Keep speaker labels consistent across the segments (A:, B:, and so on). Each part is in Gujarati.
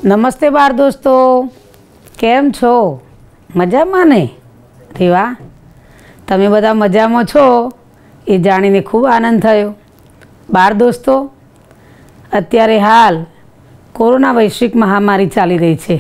A: નમસ્તે બાળ દોસ્તો, કેમ છો? મજામાં ને? રેવા, તમે બધા મજામાં છો એ જાણીને ખૂબ આનંદ થયો। બાળ દોસ્તો, અત્યારે હાલ કોરોના વૈશ્વિક મહામારી ચાલી રહી છે।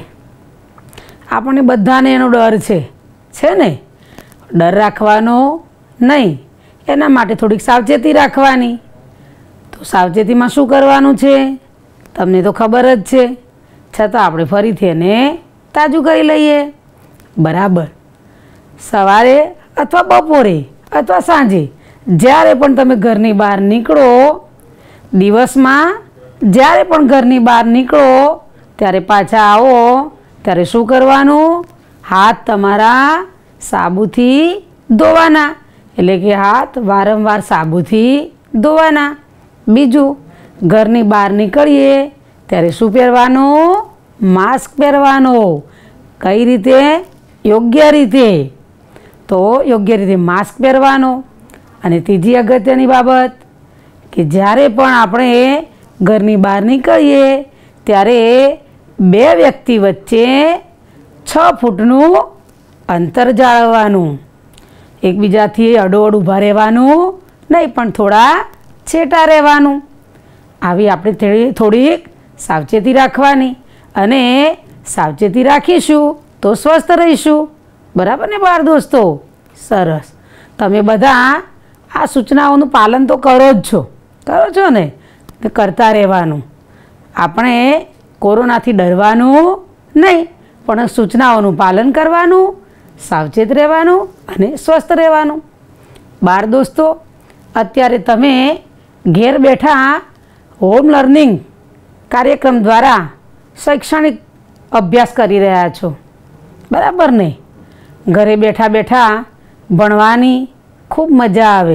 A: આપણને બધાને એનો ડર છે ને? ડર રાખવાનો નહીં, એના માટે થોડીક સાવચેતી રાખવાની। તો સાવચેતીમાં શું કરવાનું છે તમને તો ખબર જ છે, છતાં આપણે ફરીથી એને તાજું કરી લઈએ। બરાબર, સવારે અથવા બપોરે અથવા સાંજે જ્યારે પણ તમે ઘરની બહાર નીકળો, દિવસમાં જ્યારે પણ ઘરની બહાર નીકળો ત્યારે પાછા આવો ત્યારે શું કરવાનું? હાથ તમારા સાબુથી ધોવાના, એટલે કે હાથ વારંવાર સાબુથી ધોવાના। બીજું, ઘરની બહાર નીકળીએ ત્યારે શું પહેરવાનું? માસ્ક પહેરવાનું। કઈ રીતે? યોગ્ય રીતે। તો યોગ્ય રીતે માસ્ક પહેરવાનું। અને ત્રીજી અગત્યની બાબત કે જ્યારે પણ આપણે ઘરની બહાર નીકળીએ ત્યારે બે વ્યક્તિ વચ્ચે 6 ફૂટનું અંતર જાળવવાનું। એકબીજાથી અડોઅડ ઊભા રહેવાનું નહીં, પણ થોડા છેટા રહેવાનું। આવી આપણે થોડીક સાવચેતી રાખવાની, અને સાવચેતી રાખીશું તો સ્વસ્થ રહીશું। બરાબર ને બાળ દોસ્તો? સરસ, તમે બધા આ સૂચનાઓનું પાલન તો કરો છો ને? કરતા રહેવાનું। આપણે કોરોનાથી ડરવાનું નહીં, પણ સૂચનાઓનું પાલન કરવાનું, સાવચેત રહેવાનું અને સ્વસ્થ રહેવાનું। બાળ દોસ્તો, અત્યારે તમે ઘેર બેઠા હોમ લર્નિંગ કાર્યક્રમ દ્વારા શૈક્ષણિક અભ્યાસ કરી રહ્યા છો, બરાબર ને? ઘરે બેઠા બેઠા ભણવાની ખૂબ મજા આવે,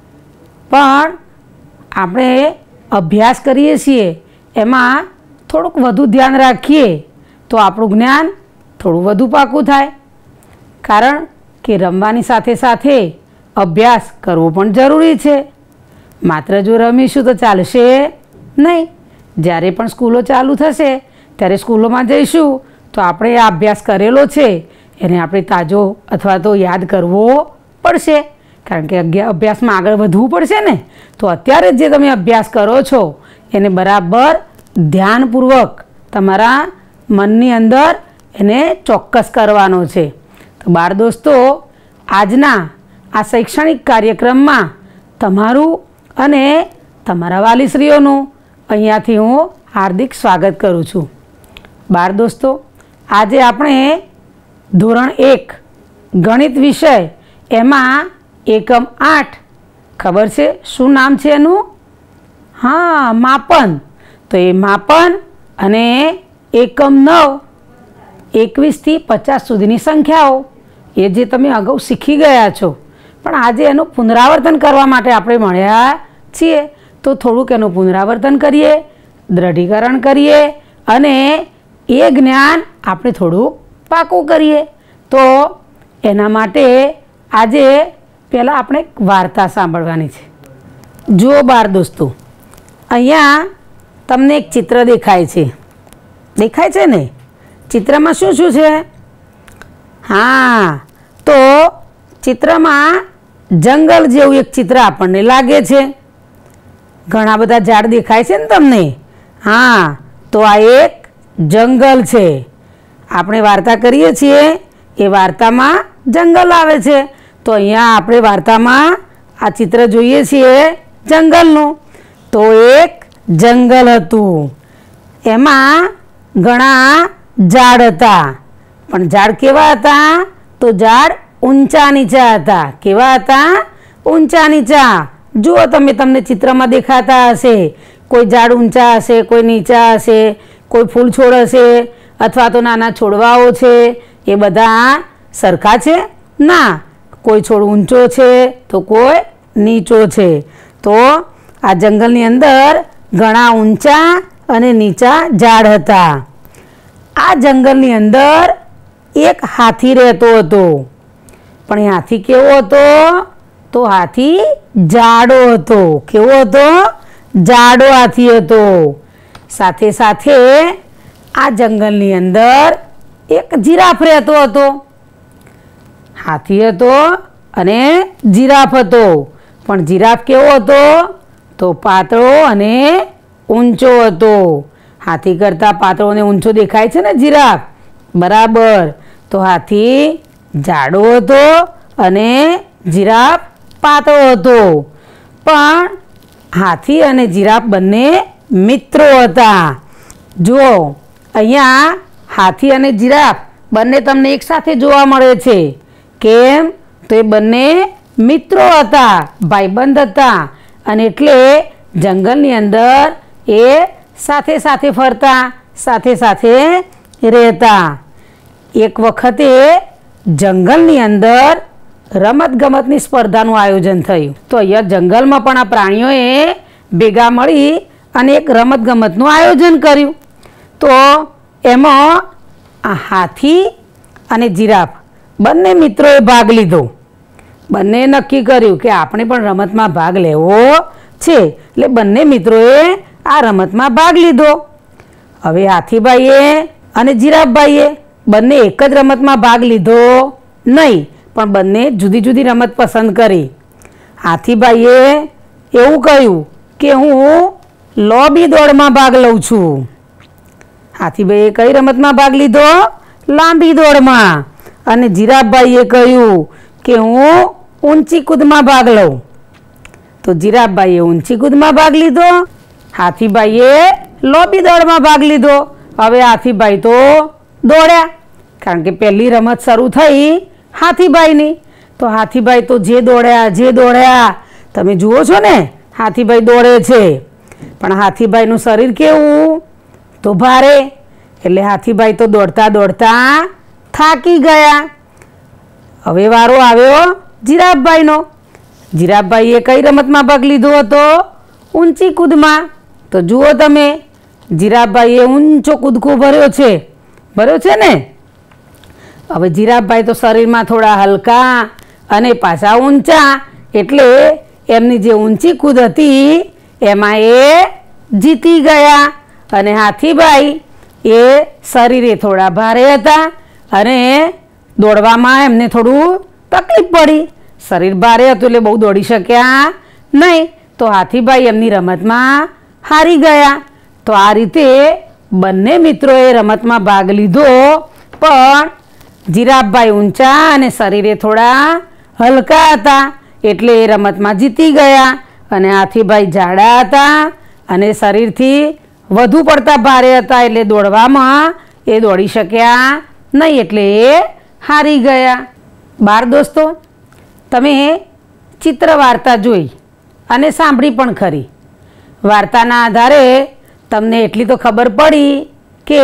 A: પણ આપણે અભ્યાસ કરીએ છીએ એમાં થોડુંક વધુ ધ્યાન રાખીએ તો આપણું જ્ઞાન થોડું વધુ પાકું થાય। કારણ કે રમવાની સાથે સાથે અભ્યાસ કરવો પણ જરૂરી છે। માત્ર જો રમીશું તો ચાલશે નહીં। જ્યારે પણ સ્કૂલો ચાલુ થશે ત્યારે સ્કૂલોમાં જઈશું તો આપણે આ અભ્યાસ કરેલો છે એને આપણે તાજો અથવા તો યાદ કરવો પડશે, કારણ કે અભ્યાસમાં આગળ વધવું પડશે ને। તો અત્યારે જે તમે અભ્યાસ કરો છો એને બરાબર ધ્યાનપૂર્વક તમારા મનની અંદર એને ચોક્કસ કરવાનો છે। તો બાળ દોસ્તો, આજના આ શૈક્ષણિક કાર્યક્રમમાં તમારું અને તમારા વાલીશ્રીઓનું અહીંયાથી હું હાર્દિક સ્વાગત કરું છું। બાળ દોસ્તો, આજે આપણે ધોરણ 1 ગણિત વિષય એમાં એકમ 8, ખબર છે શું નામ છે એનું? હા, માપન। તો એ માપન અને એકમ 9 21 થી 50 સુધીની સંખ્યાઓ એ જે તમે અગાઉ શીખી ગયા છો, પણ આજે એનું પુનરાવર્તન કરવા માટે આપણે મળ્યા છીએ। તો થોડુંક એનું પુનરાવર્તન કરીએ, દ્રઢીકરણ કરીએ અને એ જ્ઞાન આપણે થોડુંક પાકું કરીએ। તો એના માટે આજે પહેલાં આપણે એક વાર્તા સાંભળવાની છે। જુઓ બાળ દોસ્તો, અહીંયા તમને એક ચિત્ર દેખાય છે ને? ચિત્રમાં શું શું છે? હા, તો ચિત્રમાં જંગલ જેવું એક ચિત્ર આપણને લાગે છે। ઘણા બધા ઝાડ દેખાય છે ને તમને? હા, તો આ એક જંગલ છે। આપણે વાર્તા કરીએ છીએ એ વાર્તામાં જંગલ આવે છે, તો અહીંયા આપણે વાર્તામાં આ ચિત્ર જોઈએ છીએ જંગલનું। તો એક જંગલ હતું, એમાં ઘણા ઝાડ હતા, પણ ઝાડ કેવા હતા? તો ઝાડ ઊંચા નીચા હતા। કેવા હતા? ઊંચા નીચા। જુઓ તમને ચિત્રમાં દેખાતા હશે, કોઈ ઝાડ ઊંચા હશે, કોઈ નીચા હશે, કોઈ ફૂલ છોડ હશે અથવા તો નાના છોડવાઓ છે, એ બધા સરખા છે ના? કોઈ છોડ ઊંચો છે તો કોઈ નીચો છે। તો આ જંગલની અંદર ઘણા ઊંચા અને નીચા ઝાડ હતા। આ જંગલની અંદર એક હાથી રહેતો હતો, પણ એ હાથી કેવો હતો? તો હાથી જાડો હતો। કેવો હતો? જાડો હાથી હતો। સાથે સાથે આ જંગલની અંદર એક જીરાફ રહેતો હતો. હાથી હતો અને જીરાફ હતો. પણ જીરાફ કેવો હતો? તો પાતળો અને ઊંચો હતો. હાથી કરતાં પાતળો અને ઊંચો દેખાય છે ને જીરાફ, બરાબર. તો હાથી જાડો હતો અને જીરાફ પાતળો હતો. પણ હાથી અને જીરાફ બંને મિત્રો હતા. જુઓ અહીંયા હાથી અને જીરાફ બંને તમને એકસાથે જોવા મળે છે. કેમ? તો એ બંને મિત્રો હતા, ભાઈબંધ હતા, અને એટલે જંગલની અંદર એ સાથે સાથે ફરતા, સાથે સાથે રહેતા. એક વખતે જંગલની અંદર રમતગમતની સ્પર્ધાનું આયોજન થયું. તો અહીંયા જંગલમાં પણ આ પ્રાણીઓએ ભેગા મળી અને એક રમતગમતનું આયોજન કર્યું. તો એમાં આ હાથી અને જીરાફ બંને મિત્રોએ ભાગ લીધો. બંને નક્કી કર્યું કે આપણે પણ રમતમાં ભાગ લેવો છે. એટલે બંને મિત્રોએ આ રમતમાં ભાગ લીધો. હવે હાથીભાઈએ અને જીરાફભાઈએ બંને એક જ રમતમાં ભાગ લીધો નહીં, પણ બંને જુદી જુદી રમત પસંદ કરી. હાથીભાઈએ એવું કહ્યું કે હું લોબી દોડમાં ભાગ લઉં છું. હાથીભાઈએ કઈ રમતમાં ભાગ લીધો? લાંબી દોડમાં. અને જીરાફભાઈએ કહ્યું કે હું ઊંચી કૂદમાં ભાગ લઉં. તો જીરાફભાઈએ ઊંચી કૂદમાં ભાગ લીધો, હાથીભાઈએ લોબી દોડમાં ભાગ લીધો. હવે હાથીભાઈ તો દોડ્યા, કારણ કે પહેલી રમત શરૂ થઈ હાથીભાઈની. તો હાથીભાઈ તો જે દોડ્યા તમે જુઓ છો ને, હાથીભાઈ દોડે છે. પણ હાથીભાઈનું શરીર કેવું? તો ભારે. એટલે હાથીભાઈ તો દોડતા દોડતા થાકી ગયા. હવે વારો આવ્યો જીરાફભાઈનો. જીરાફભાઈએ કઈ રમતમાં ભાગ લીધો હતો? ઊંચી કૂદમાં. તો જુઓ તમે, જીરાફભાઈએ ઊંચો કૂદકો ભર્યો છે ને. હવે જીરાફભાઈ તો શરીરમાં થોડા હલકા અને પાછા ઊંચા, એટલે એમની જે ઊંચી કૂદ હતી એમાં એ જીતી ગયા. અને હાથીભાઈ એ શરીરે થોડા ભારે હતા અને દોડવામાં એમને થોડું તકલીફ પડી. શરીર ભારે હતું એટલે બહુ દોડી શક્યા નહીં. તો હાથીભાઈ એમની રમતમાં હારી ગયા. તો આ રીતે બંને મિત્રોએ રમતમાં ભાગ લીધો, પણ જીરાફભાઈ ઊંચા અને શરીરે થોડા હલકા હતા એટલે એ રમતમાં જીતી ગયા. અને હાથીભાઈ જાડા હતા અને શરીરથી વધુ પડતા ભારે હતા એટલે દોડવામાં એ દોડી શક્યા નહીં, એટલે એ હારી ગયા. બાળ દોસ્તો, તમે ચિત્ર વાર્તા જોઈ અને સાંભળી પણ ખરી. વાર્તાના આધારે તમને એટલી તો ખબર પડી કે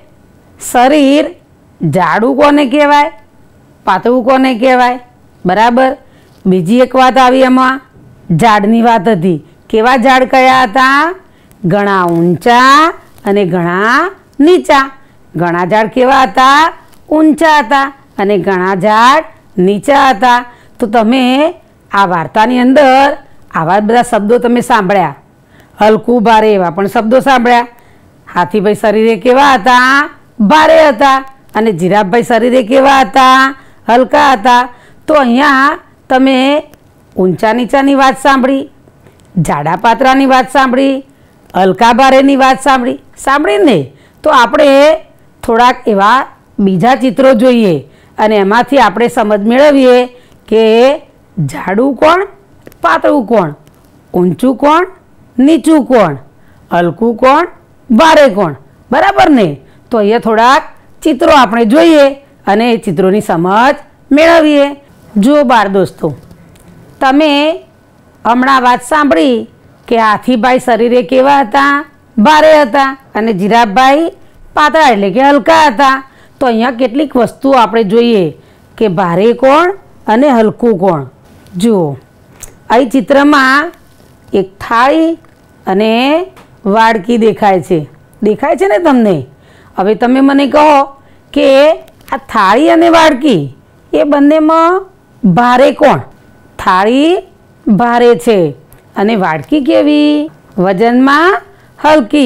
A: શરીર જાડું કોને કહેવાય, પાતળું કોને કહેવાય, બરાબર. બીજી એક વાત આવી એમાં, ઝાડની વાત હતી. કેવા ઝાડ કયા હતા? ઘણા ઊંચા અને ઘણા નીચા. ઘણા ઝાડ કેવા હતા? ઊંચા હતા અને ઘણા ઝાડ નીચા હતા. તો તમે આ વાર્તાની અંદર આવા બધા શબ્દો તમે સાંભળ્યા. હલકું ભારે એવા પણ શબ્દો સાંભળ્યા. હાથીભાઈ શરીરે કેવા હતા? ભારે હતા. અને જીરાફભાઈ શરીરે કેવા હતા? હલકા હતા. તો અહીંયા તમે ઊંચા નીચાની વાત સાંભળી, જાડા પાતળાની વાત સાંભળી, હલકા ભારેની વાત સાંભળીને. તો આપણે થોડાક એવા બીજા ચિત્રો જોઈએ અને એમાંથી આપણે સમજ મેળવીએ કે જાડું કોણ, પાતળું કોણ, ઊંચું કોણ, નીચું કોણ, હલકું કોણ, ભારે કોણ, બરાબર ને. તો અહીંયા થોડાક ચિત્રો આપણે જોઈએ અને એ ચિત્રોની સમજ મેળવીએ. જુઓ બાળ દોસ્તો, તમે હમણાં વાત સાંભળી કે હાથીભાઈ શરીરે કેવા હતા? ભારે હતા. અને જીરાફભાઈ પાતળા એટલે કે હલકા હતા. તો અહીંયા કેટલીક વસ્તુઓ આપણે જોઈએ કે ભારે કોણ અને હલકું કોણ. જુઓ, અહીં ચિત્રમાં એક થાળી અને વાડકી દેખાય છે ને તમને? હવે તમે મને કહો કે આ થાળી અને વાડકી એ બંનેમાં ભારે કોણ? થાળી ભારે છે અને વાડકી કેવી? વજનમાં હલકી.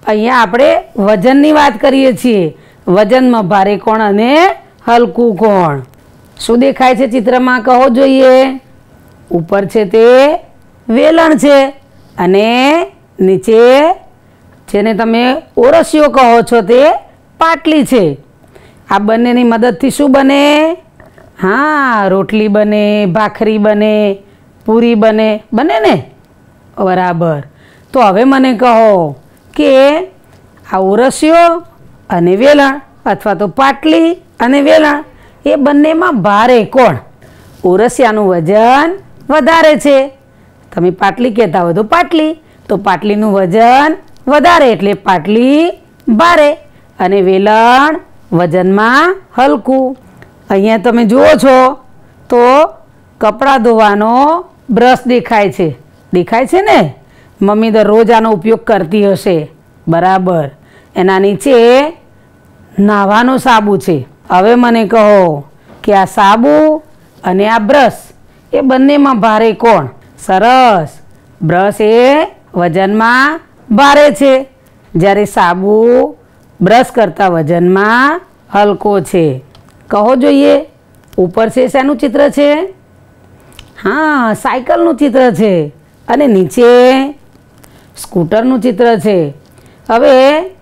A: અહીંયા આપણે વજનની વાત કરીએ છીએ. વજનમાં ભારે કોણ અને હલકું કોણ? શું દેખાય છે ચિત્રમાં કહો જોઈએ? ઉપર છે તે વેલણ છે અને નીચે જેને તમે ઓરસિયો કહો છો તે પાટલી છે. આ બંનેની મદદથી શું બને? હા, રોટલી બને, ભાખરી બને, પૂરી બને. બને ને? બરાબર. તો હવે મને કહો કે આ ઓરસિયો અને વેલણ અથવા તો પાટલી અને વેલણ એ બંનેમાં ભારે કોણ? ઓરસિયાનું વજન વધારે છે. તમે પાટલી કહેતા હોય તો પાટલી, તો પાટલીનું વજન વધારે એટલે પાટલી ભારે અને વેલણ વજનમાં હલકું. અહીંયા તમે જુઓ છો તો કપડાં ધોવાનો બ્રશ દેખાય છે. દેખાય છે ને? મમ્મી દરરોજ આનો ઉપયોગ કરતી હશે. બરાબર. એના નીચે નાહવાનો સાબુ છે. હવે મને કહો કે આ સાબુ અને આ બ્રશ એ બંનેમાં ભારે કોણ? સરસ. બ્રશ એ વજનમાં ભારે છે, જ્યારે સાબુ બ્રશ કરતાં વજનમાં હલકો છે. કહો જોઈએ, ઉપર છે શેનું ચિત્ર છે? હા, સાયકલનું ચિત્ર છે અને નીચે સ્કૂટરનું ચિત્ર છે. હવે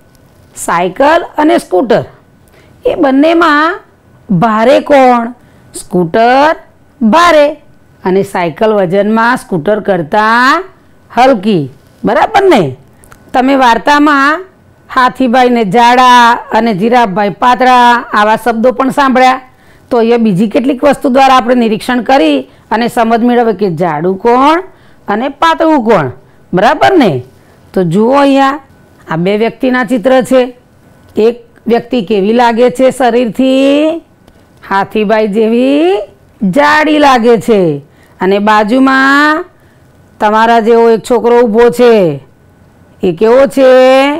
A: સાયકલ અને સ્કૂટર એ બંનેમાં ભારે કોણ? સ્કૂટર ભારે અને સાયકલ વજનમાં સ્કૂટર કરતાં હલકી. બરાબર ને? તમે વાર્તામાં હાથીભાઈને જાડા અને જીરાફભાઈ પાતળા આવા શબ્દો પણ સાંભળ્યા. તો અહીંયા બીજી કેટલીક વસ્તુ દ્વારા આપણે નિરીક્ષણ કરી અને સમજ મેળવે કે જાડું કોણ અને પાતળું કોણ. બરાબર ને? તો જુઓ અહીંયા આ બે વ્યક્તિના ચિત્ર છે. એક વ્યક્તિ કેવી લાગે છે શરીરથી? હાથીભાઈ જેવી જાડી લાગે છે અને બાજુમાં તમારા જેવો એક છોકરો ઊભો છે. એ કેવો છે?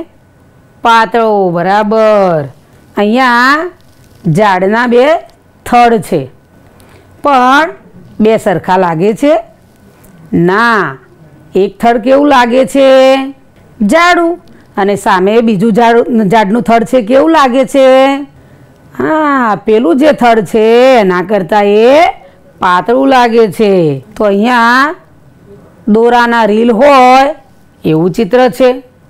A: પાતળો. બરાબર. અહીંયા ઝાડના બે થડ છે, પણ બે સરખા લાગે છે? ના, એક થડ કેવું લાગે છે? જાડું. અને સામે બીજું ઝાડનું થડ છે, કેવું લાગે છે? હા, પેલું જે થડ છે એના કરતાં એ પાતળું લાગે છે. તો અહીંયા દોરાના રીલ હોય એવું ચિત્ર છે,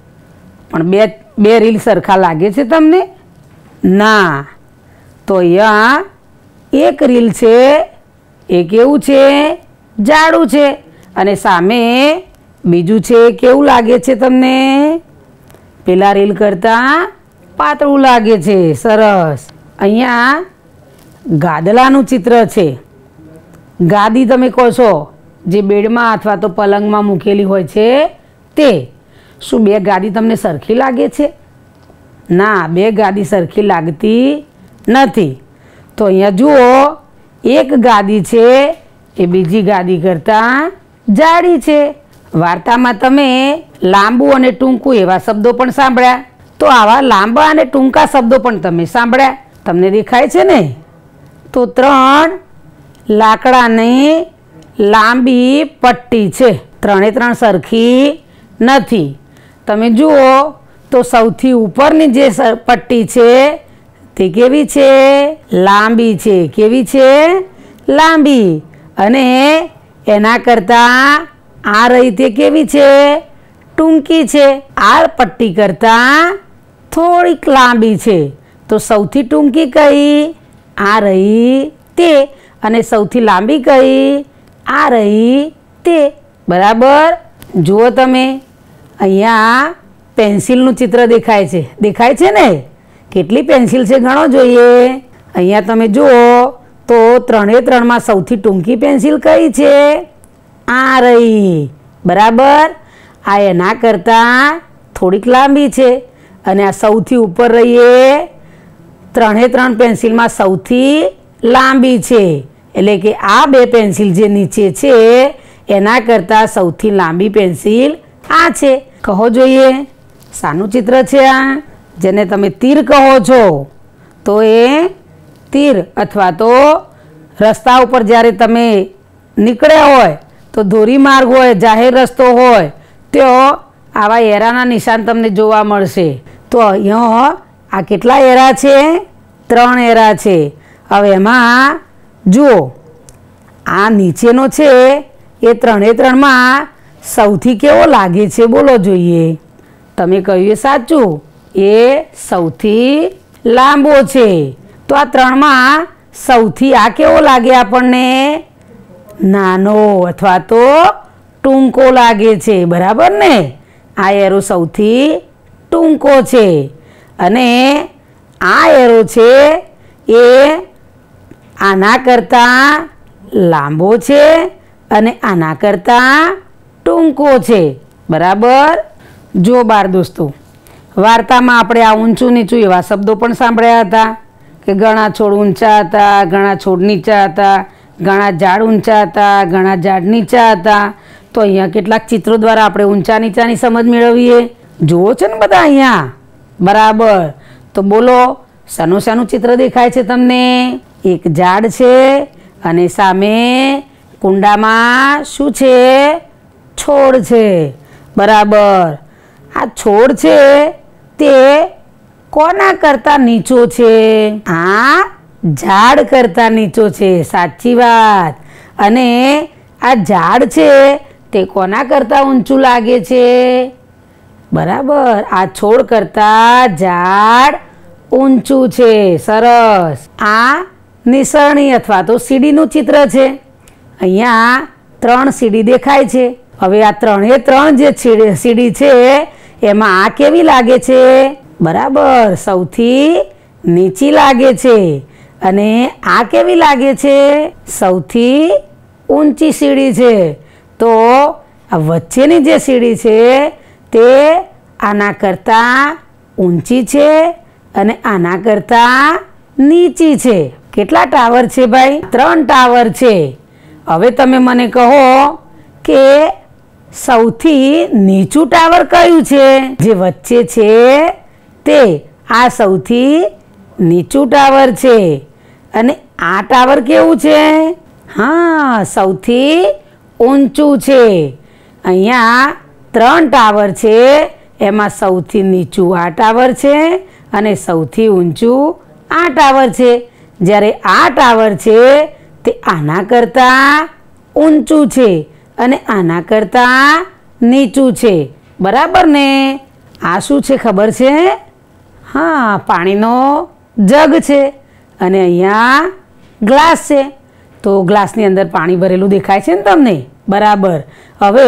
A: પણ બે રીલ સરખા લાગે છે તમને? ના. તો અહીંયા એક રીલ છે એ કેવું છે? જાડું છે અને સામે બીજું છે કેવું લાગે છે તમને? પેલા રીલ કરતાં પાતળું લાગે છે. સરસ. અહીંયા ગાદલાનું ચિત્ર છે. ગાદી તમે કહો છો જે બેડમાં અથવા તો પલંગમાં મૂકેલી હોય છે તે. શું બે ગાદી તમને સરખી લાગે છે? ના, બે ગાદી સરખી લાગતી નથી. તો અહીંયા જુઓ, એક ગાદી છે એ બીજી ગાદી કરતાં જાડી છે. વાર્તામાં તમે લાંબુ અને ટૂંકું એવા શબ્દો પણ સાંભળ્યા. તો આવા લાંબા અને ટૂંકા શબ્દો પણ તમે સાંભળ્યા. તમને દેખાય છે ને? તો 3 લાકડાની લાંબી પટ્ટી છે. 3 સરખી નથી. તમે જુઓ તો સૌથી ઉપરની જે પટ્ટી છે તે કેવી છે? લાંબી છે. કેવી છે? લાંબી. અને એના કરતાં આ રહી તે કેવી છે? ટૂંકી છે. આ પટ્ટી કરતાં થોડીક લાંબી છે. તો સૌથી ટૂંકી કઈ? આ રહી તે. અને સૌથી લાંબી કઈ? આ રહી તે. બરાબર. જુઓ તમે, અહીંયા પેન્સિલનું ચિત્ર દેખાય છે. દેખાય છે ને? કેટલી પેન્સિલ છે ગણો જોઈએ. અહીંયા તમે જુઓ તો 3માં સૌથી ટૂંકી પેન્સિલ કઈ છે? આ રહી. બરાબર. આ એના કરતાં થોડીક લાંબી છે અને આ સૌથી ઉપર રહી એ 3 પેન્સિલમાં સૌથી લાંબી છે. એટલે કે આ બે પેન્સિલ જે નીચે છે એના કરતાં સૌથી લાંબી પેન્સિલ આ છે. કહો જોઈએ, શાનું ચિત્ર છે આ? જેને તમે તીર કહો છો. તો એ તીર અથવા તો રસ્તા ઉપર જ્યારે તમે નીકળ્યા હોય તો ધોરીમાર્ગ હોય, જાહેર રસ્તો હોય, તો આવા એરાના નિશાન તમને જોવા મળશે. તો અહીંયા આ કેટલા એરા છે? 3 એરા છે. હવે એમાં જુઓ, આ નીચેનો છે એ 3 સૌથી કેવો લાગે છે? બોલો જોઈએ. તમે કહ્યું એ સાચું, એ સૌથી લાંબો છે. તો આ 3માં સૌથી આ કેવો લાગે આપણને? નાનો અથવા તો ટૂંકો લાગે છે, બરાબર ને? આ એરો સૌથી ટૂંકો છે અને આ એરો છે એ આના કરતાં લાંબો છે અને આના કરતાં ટૂંકો છે, બરાબર? જો બાળ દોસ્તો, વાર્તામાં આપણે આ ઊંચું નીચું એવા શબ્દો પણ સાંભળ્યા હતા કે ઘણા છોડ ઊંચા હતા, ઘણા છોડ નીચા હતા, ઘણા ઝાડ ઊંચા હતા, ઘણા ઝાડ નીચા હતા. તો અહીંયા કેટલાક ચિત્રો દ્વારા આપણે ઊંચા નીચાની સમજ મેળવીએ. જુઓ છો ને બધા અહીંયા, બરાબર? તો બોલો, શાનું ચિત્ર દેખાય છે તમને? એક ઝાડ છે અને સામે કુંડામાં શું છે? છોડ છે, બરાબર? આ છોડ છે તે કોના કરતાં નીચો છે? આ ઝાડ કરતાં નીચો છે, સાચી વાત. અને આ ઝાડ છે તે કોના કરતાં ઊંચું લાગે છે? બરાબર, આ છોડ કરતાં ઝાડ ઊંચું છે. સરસ. આ નિસરણી અથવા તો સીડીનું ચિત્ર છે. અહીંયા 3 સીડી દેખાય છે. હવે આ 3 જે સીડી છે એમાં આ કેવી લાગે છે? બરાબર, સૌથી નીચી લાગે છે. અને આ કેવી લાગે છે? સૌથી ઊંચી સીડી છે. તો આ વચ્ચેની જે સીડી છે તે આના કરતાં ઊંચી છે અને આના કરતાં નીચી છે. કેટલા ટાવર છે ભાઈ? 3 ટાવર છે. હવે તમે મને કહો કે સૌથી નીચું ટાવર કયું છે? જે વચ્ચે છે તે આ સૌથી નીચું ટાવર છે. અને આ ટાવર કેવું છે? હા, સૌથી ઊંચું છે. અહીંયા 3 ટાવર છે, એમાં સૌથી નીચું આ ટાવર છે અને સૌથી ઊંચું આ ટાવર છે. જ્યારે આ ટાવર છે તે આના કરતાં ઊંચું છે અને આના કરતાં નીચું છે, બરાબર ને? આ શું છે ખબર છે? હા, પાણીનો જગ છે અને અહીંયા ગ્લાસ છે. તો ગ્લાસની અંદર પાણી ભરેલું દેખાય છે ને તમને, બરાબર? હવે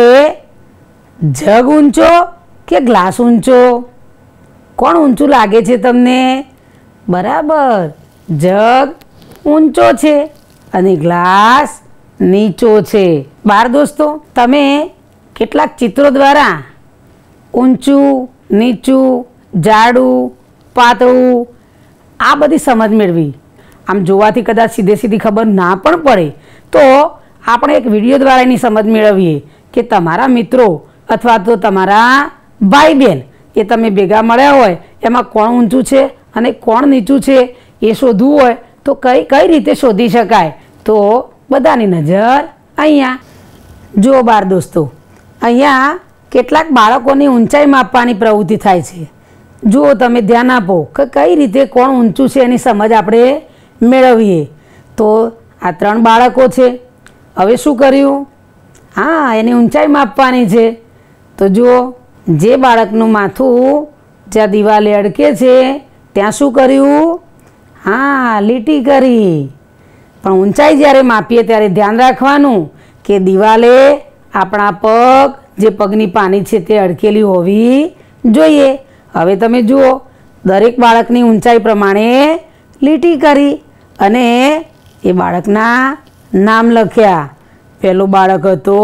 A: જગ ઊંચો કે ગ્લાસ ઊંચો? કોણ ઊંચું લાગે છે તમને? બરાબર, જગ ઊંચો છે અને ગ્લાસ નીચો છે. બાળ દોસ્તો, તમે કેટલાક ચિત્રો દ્વારા ઊંચું નીચું, જાડું પાતળું આ બધી સમજ મેળવી. આમ જોવાથી કદાચ સીધી ખબર ના પણ પડે તો આપણે એક વિડીયો દ્વારા એની સમજ મેળવીએ કે તમારા મિત્રો અથવા તો તમારા ભાઈ બહેન એ તમે ભેગા મળ્યા હોય એમાં કોણ ઊંચું છે અને કોણ નીચું છે એ શોધવું હોય તો કઈ રીતે શોધી શકાય? તો બધાની નજર અહીંયા. જો બાળ દોસ્તો, અહીંયા કેટલાક બાળકોની ઊંચાઈ માપવાની પ્રવૃત્તિ થાય છે. જુઓ, તમે ધ્યાન આપો કે કઈ રીતે કોણ ઊંચું છે એની સમજ આપણે મેળવીએ. તો આ 3 બાળકો છે. હવે શું કર્યું? હા, એની ઊંચાઈ માપવાની છે. તો જુઓ, જે બાળકનું માથું જ્યાં દિવાલે અડકે છે ત્યાં શું કર્યું? હા, લીટી કરી. પણ ઊંચાઈ જ્યારે માપીએ ત્યારે ધ્યાન રાખવાનું કે દિવાલે આપણા પગ, જે પગની પાની છે તે અડકેલી હોવી જોઈએ. હવે તમે જુઓ, દરેક બાળકની ઊંચાઈ પ્રમાણે લીટી કરી અને એ બાળકના નામ લખ્યા. પહેલો બાળક હતો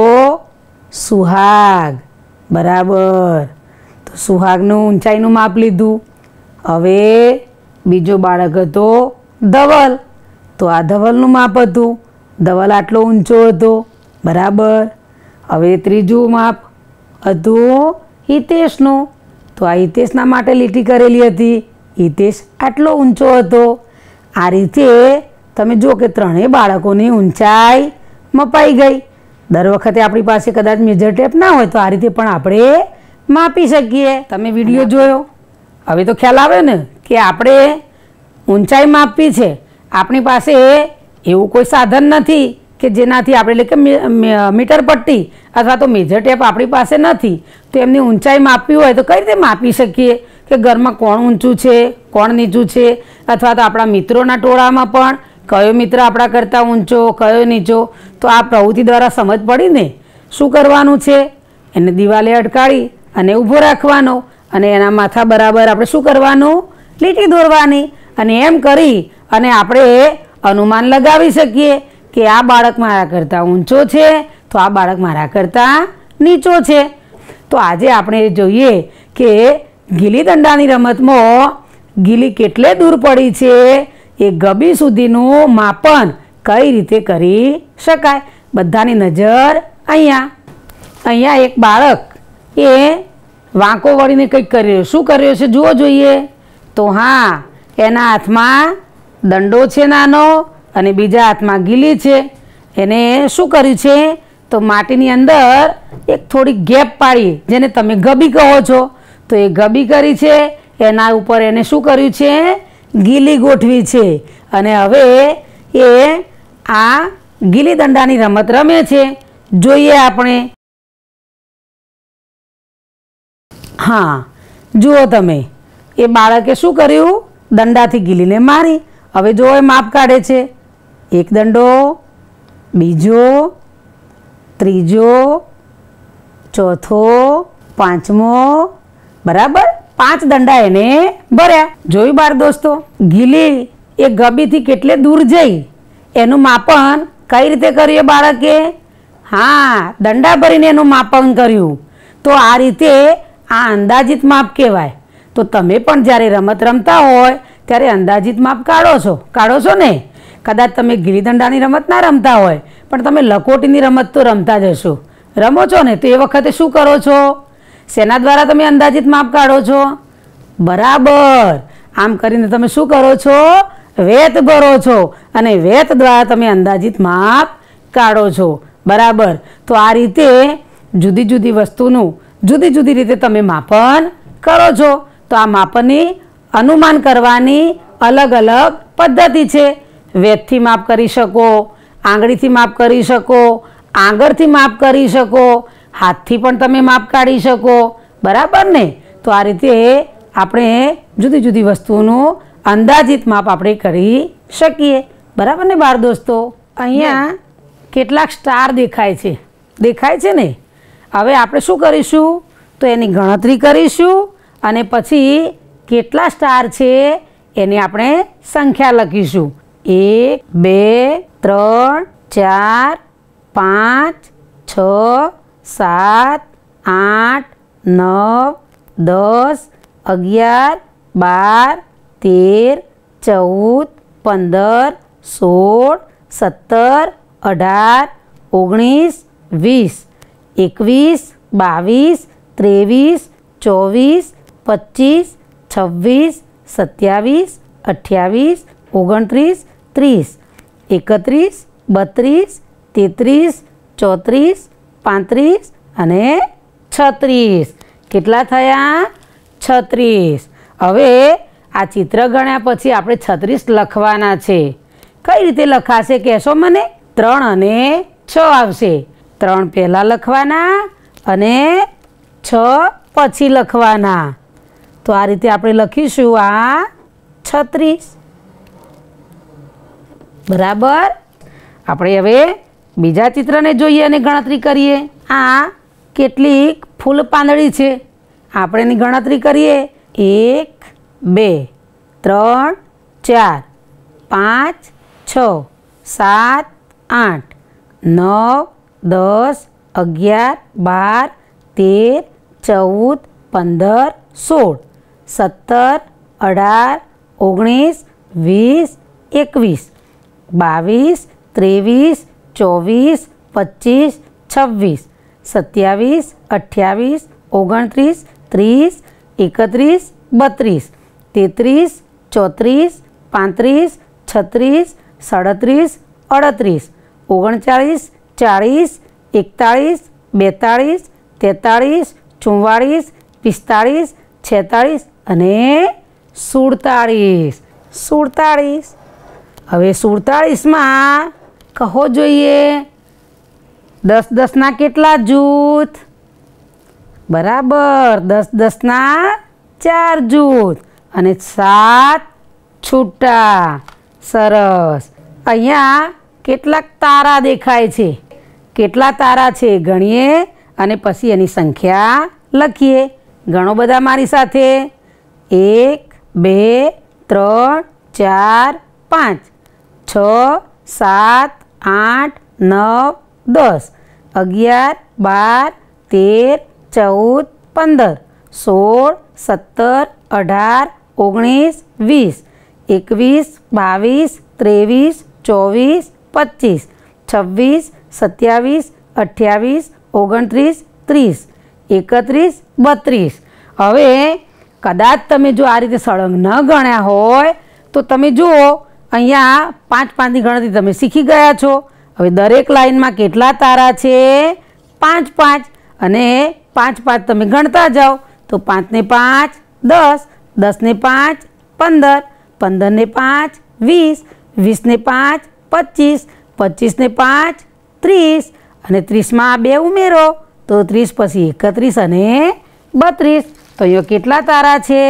A: સુહાગ, બરાબર? તો સુહાગનું ઊંચાઈનું માપ લીધું. હવે બીજો બાળક હતો ધવલ. તો આ ધવલનું માપ હતું. ધવલ આટલો ઊંચો હતો, બરાબર? હવે ત્રીજું માપ હતું હિતેશનું. તો આ હિતેશના માટે લીટી કરેલી હતી. હિતેશ આટલો ઊંચો હતો. આ રીતે તમે જુઓ કે 3 બાળકોની ઊંચાઈ મપાઈ ગઈ. દર વખતે આપણી પાસે કદાચ મેજર ટેપ ના હોય તો આ રીતે પણ આપણે માપી શકીએ। તમે વિડીયો જોયો, હવે તો ખ્યાલ આવે ને કે આપણે ઊંચાઈ માપવી છે, આપણી પાસે એવું કોઈ સાધન નથી કે જેનાથી આપણે એટલે કે મીટર પટ્ટી અથવા તો મેજર ટેપ આપણી પાસે નથી, તો એમની ઊંચાઈ માપવી હોય તો કઈ રીતે માપી શકીએ કે ઘરમાં કોણ ઊંચું છે, કોણ નીચું છે, અથવા તો આપણા મિત્રોના ટોળામાં પણ કયો મિત્ર આપણા કરતાં ઊંચો, કયો નીચો। તો આ પ્રવૃત્તિ દ્વારા સમજ પડી ને। શું કરવાનું છે? એને દિવાલે અટકાળી અને ઊભો રાખવાનો અને એના માથા બરાબર આપણે શું કરવાનું? લીટી દોરવાની। અને એમ કરી અને આપણે અનુમાન લગાવી શકીએ કે આ બાળક મારા કરતાં ઊંચો છે તો આ બાળક મારા કરતાં નીચો છે। તો આજે આપણે જોઈએ કે ગીલી દંડાની રમતમાં ગીલી કેટલે દૂર પડી છે એ ગબી સુધીનું માપન કઈ રીતે કરી શકાય। બધાની નજર અહીંયા એક બાળક એ વાંકો વળીને કંઈક કર્યો, શું કર્યો છે જુઓ જોઈએ। તો હા, એના હાથમાં દંડો છે નાનો અને બીજા હાથમાં ગીલી છે। એને શું કર્યું છે? તો માટીની અંદર એક થોડી ગેપ પાડી, જેને તમે ગબી કહો છો, તો એ ગબી કરી છે। એના ઉપર એને શું કર્યું છે? ગીલી ગોઠવી છે। અને હવે એ આ ગીલી દંડાની રમત રમે છે। જોઈએ આપણે। હા, જુઓ તમે, એ બાળકે શું કર્યું? દંડાથી ગીલીને મારી। હવે જો એ માપ કાઢે છે, એક દંડો, બીજો, ત્રીજો, ચોથો, પાંચમો, બરાબર 5 દંડા એને ભર્યા। જોયું બાળ દોસ્તો, ગીલી એ ગબીથી કેટલે દૂર જઈ એનું માપન કઈ રીતે કર્યું બાળકે? હા, દંડા ભરીને એનું માપન કર્યું। તો આ રીતે આ અંદાજિત માપ કહેવાય। તો તમે પણ જ્યારે રમત રમતા હોય ત્યારે અંદાજિત માપ કાઢો છો ને? કદાચ તમે ગીલી દંડાની રમત ના રમતા હોય પણ તમે લખોટીની રમત તો રમતા જ હશો, રમો છો ને? તો એ વખતે શું કરો છો? શેના દ્વારા તમે અંદાજિત માપ કાઢો છો? બરાબર, આમ કરીને તમે શું કરો છો? વેત ભરો છો અને વેત દ્વારા તમે અંદાજિત માપ કાઢો છો। બરાબર, તો આ રીતે જુદી જુદી વસ્તુનું જુદી જુદી રીતે તમે માપન કરો છો। તો આ માપનની અનુમાન કરવાની અલગ અલગ પદ્ધતિ છે। વેતથી માપ કરી શકો, આંગળીથી માપ કરી શકો, આંગળથી માપ કરી શકો, હાથથી પણ તમે માપ કાઢી શકો। બરાબર ને? તો આ રીતે આપણે જુદી જુદી વસ્તુઓનું અંદાજિત માપ આપણે કરી શકીએ। બરાબર ને બાળ દોસ્તો? અહીંયા કેટલાક સ્ટાર દેખાય છે ને? હવે આપણે શું કરીશું? તો એની ગણતરી કરીશું અને પછી કેટલા સ્ટાર છે એની આપણે સંખ્યા લખીશું। 1 2 3 4 5 6 7 8 9 10 11 12 13 14 15 16 17 18 19 20 21 22 23 24 25 26 27 28 29 30 31 32 33 34 35 અને 36। કેટલા થયા? 36। હવે આ ચિત્ર ગણ્યા પછી આપણે 36 લખવાના છે। કઈ રીતે લખાશે કહેશો મને? 3 અને 6 આવશે। 3 પહેલા લખવાના અને 6 પછી લખવાના। તો આ રીતે આપણે લખીશું આ 36। બરાબર, આપણે હવે બીજા ચિત્રને જોઈએ અને ગણતરી કરીએ। આ કેટલીક ફૂલ પાંદડી છે, આપણે એની ગણતરી કરીએ। 1 2 3 4 5 6 7 8 9 10 11 12 13 14 15 16 17 18 19 20 21 22 23 24 25 26 27 28 29 30 31 32 33 34 35 36 37 38 39 40 41 42 43 44 44 45, 46 અને 47. 47. હવે 47માં કહો જોઈએ 10 10ના કેટલા જૂથ? બરાબર, 10 10ના 4 જૂથ અને 7 છૂટા. સરસ. અહીંયા કેટલાક તારા દેખાય છે. કેટલા તારા છે ગણીએ અને પછી એની સંખ્યા લખીએ. ગણો બધા મારી સાથે. 1 2 3 4 5 6 7 8 9 10 11 12 13 14 15 16 17 18 19 20 21 22 23 24 25 26 27 28 29 30 31 32. હવે કદાચ તમે જો આ રીતે સળંગ ન ગણ્યા હોય તો તમે જુઓ અહીંયા 5 5ની ગણતરી તમે શીખી ગયા છો. હવે દરેક લાઈનમાં કેટલા તારા છે? 5 5 અને 5 5 તમે ગણતા જાઓ તો 5 ને 5 10, 10 ને 5 15, 15 ને 5 20, 20 ને 5 25, 25 ને 5 30 અને 30માં 2 ઉમેરો તો 30 પછી 31 અને 32. તો અહીંયા કેટલા તારા છે?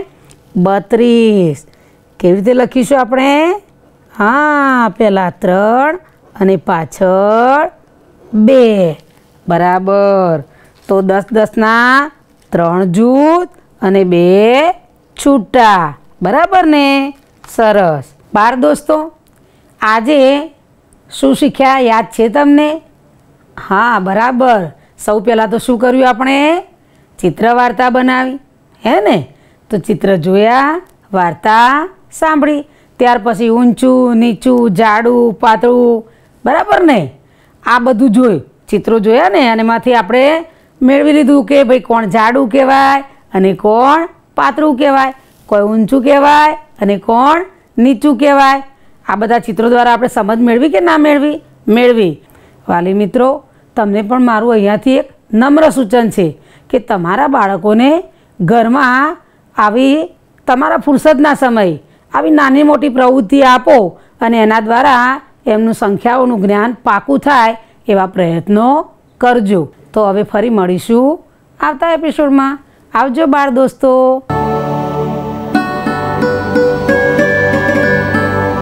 A: 32. કેવી રીતે લખીશું આપણે? હા, પહેલાં 3 અને પાછળ 2. બરાબર. તો 10 10ના 3 જૂથ અને 2 છૂટા. બરાબર ને? સરસ. બાર દોસ્તો, આજે શું શીખ્યા યાદ છે તમને? હા, બરાબર. સૌ પહેલાં તો શું કર્યું આપણે? ચિત્ર વાર્તા બનાવી, હે ને? તો ચિત્ર જોયા, વાર્તા સાંભળી, ત્યાર પછી ઊંચું નીચું જાડું પાતળું, બરાબર ને? આ બધું જોયું, ચિત્રો જોયા ને, અને એમાંથી આપણે મેળવી લીધું કે ભાઈ કોણ જાડું કહેવાય અને કોણ પાતળું કહેવાય, કોઈ ઊંચું કહેવાય અને કોણ નીચું કહેવાય. આ બધા ચિત્રો દ્વારા આપણે સમજ મેળવી કે ના મેળવી? મેળવી. વાલી મિત્રો, તમને પણ મારું અહીંયાથી એક નમ્ર સૂચન છે કે તમારા બાળકોને ઘરમાં આવી તમારા ફુરસદના સમય આવી નાની મોટી પ્રવૃત્તિ આપો અને એના દ્વારા એમનું સંખ્યાઓનું જ્ઞાન પાકું થાય એવા પ્રયત્નો કરજો. તો હવે ફરી મળીશું આવતા એપિસોડમાં. આવજો બાળ દોસ્તો.